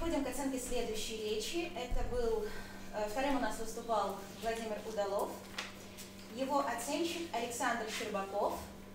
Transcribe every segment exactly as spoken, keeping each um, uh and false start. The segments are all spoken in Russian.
переходим к оценке следующей речи. Это был, вторым у нас выступал Владимир Удалов, его оценщик Александр Щербаков.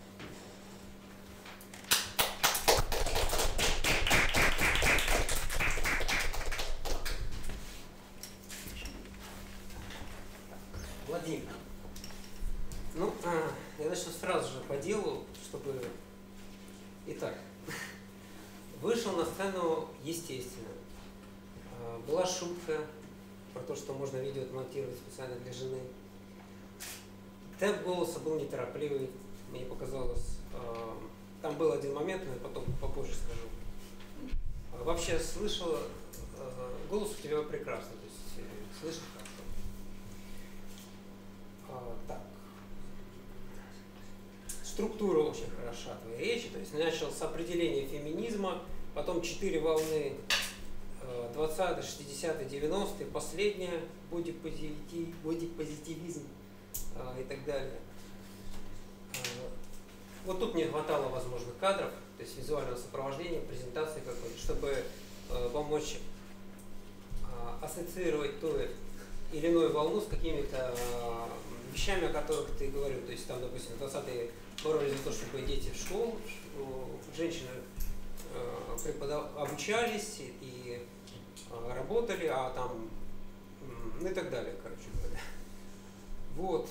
Владимир, ну, а, я начну сразу же по делу, чтобы... Итак, вышел на сцену естественно. Была шутка про то, что можно видео отмонтировать специально для жены. Темп голоса был неторопливый, мне показалось. Там был один момент, но я потом попозже скажу. Вообще слышала, голос у тебя прекрасный, то есть слышишь хорошо. Так. Структура очень хороша твоей речи, то есть начал с определения феминизма, потом четыре волны, двадцатые, шестидесятые, девяностые, последняя, бодипозитив, бодипозитивизм и так далее. Вот тут не хватало, возможно, кадров, то есть визуального сопровождения, презентации какой-то, чтобы помочь ассоциировать ту или иную волну с какими-то вещами, о которых ты говорил. То есть там, допустим, двадцатые боролись за то, чтобы дети в школу, женщины преподав... обучались и работали, а там, ну и так далее, короче говоря. Вот.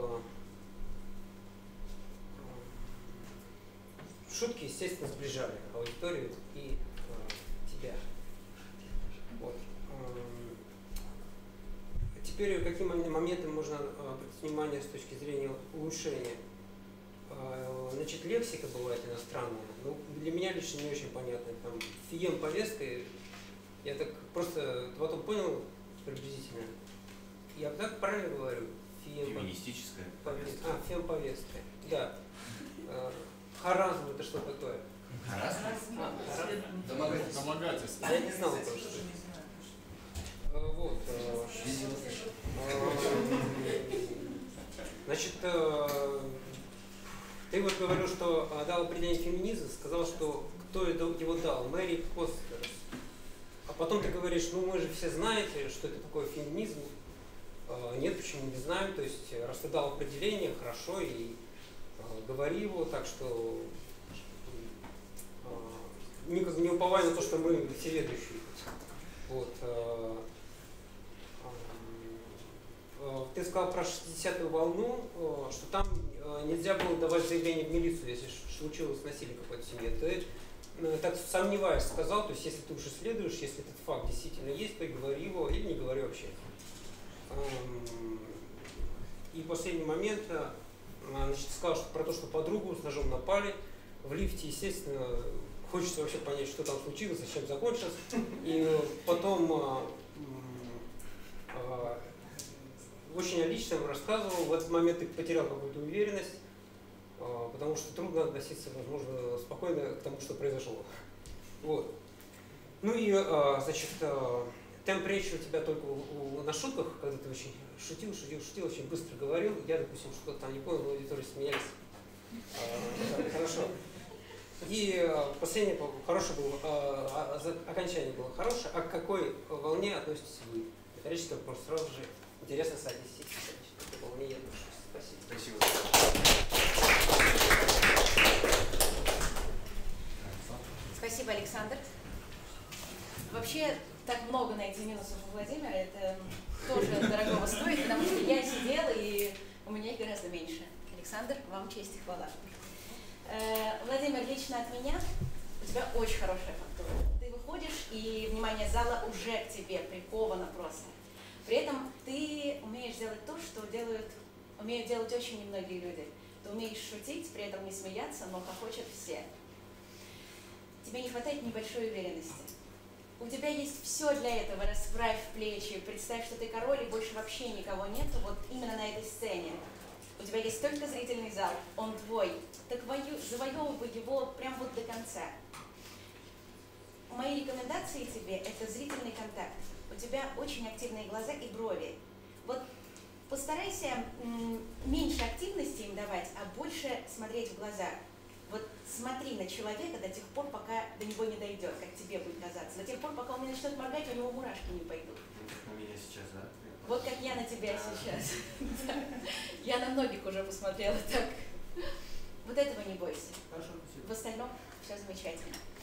Шутки, естественно, сближали аудиторию и тебя. Вот. Теперь каким моментом можно обратить внимание с точки зрения улучшения? Значит, лексика бывает иностранная. Ну, для меня лично не очень понятно. Там фем-повестка, я так просто потом понял приблизительно. Я так правильно говорю? Феминистическая повестка. А, фем-повестка. Да. Харазм — это что такое? Харазм? А, Домогательство. Домогательство. Я не знал просто. Вот. Значит, ты вот говорил, что дал определение феминизма, сказал, что кто его дал? Мэри Костерс. А потом ты говоришь, ну мы же все знаете, что это такое феминизм. Нет, почему не знаем. То есть, раз ты дал определение, хорошо, и говори его, так что не, не уповай на то, что мы всеведущие. Вот. Ты сказал про шестидесятую волну, что там нельзя было давать заявление в милицию, если случилось насилие какое-то в семье. Ты, так сомневаясь, сказал, то есть если ты уж исследуешь, если этот факт действительно есть, то говори его или не говори вообще. И последний момент, значит, сказал что про то, что подругу с ножом напали в лифте, естественно, хочется вообще понять, что там случилось, чем закончилось. И потом очень о личном рассказывал, в этот момент ты потерял какую-то уверенность, потому что трудно относиться, возможно, спокойно к тому, что произошло. Вот. Ну и, значит, темп речи у тебя только на шутках, когда ты очень шутил, шутил, шутил, очень быстро говорил. Я, допустим, что-то там не понял, но аудитория смеялись. Хорошо. И последнее, хорошее было, окончание было хорошее. А к какой волне относитесь вы? Риторический вопрос сразу же. Интересно, садись. По волне я отношусь. Спасибо. Спасибо. Спасибо, Александр. Вообще, так много найти минусов у Владимира, это тоже дорогого стоит, потому что я сидела, и у меня их гораздо меньше. Александр, вам честь и хвала. Э, Владимир, лично от меня, у тебя очень хорошая фактура. Ты выходишь, и внимание зала уже к тебе приковано просто. При этом ты умеешь делать то, что делают, умеют делать очень немногие люди. Ты умеешь шутить, при этом не смеяться, но хохочут все. Тебе не хватает небольшой уверенности. У тебя есть все для этого. Расправь плечи, представь, что ты король, и больше вообще никого нет, вот именно на этой сцене. У тебя есть только зрительный зал, он твой. Так завоевывай его прям вот до конца. Мои рекомендации тебе – это зрительный контакт. У тебя очень активные глаза и брови. Вот постарайся меньше активности им давать, а больше смотреть в глаза. Вот смотри на человека до тех пор, пока до него не дойдет, как тебе будет казаться. До тех пор, пока он не начнет моргать, у него мурашки не пойдут. Ну, как на меня сейчас, да? Вот как я на тебя сейчас. Я на многих уже посмотрела так. Вот этого не бойся. Хорошо, спасибо. В остальном все замечательно.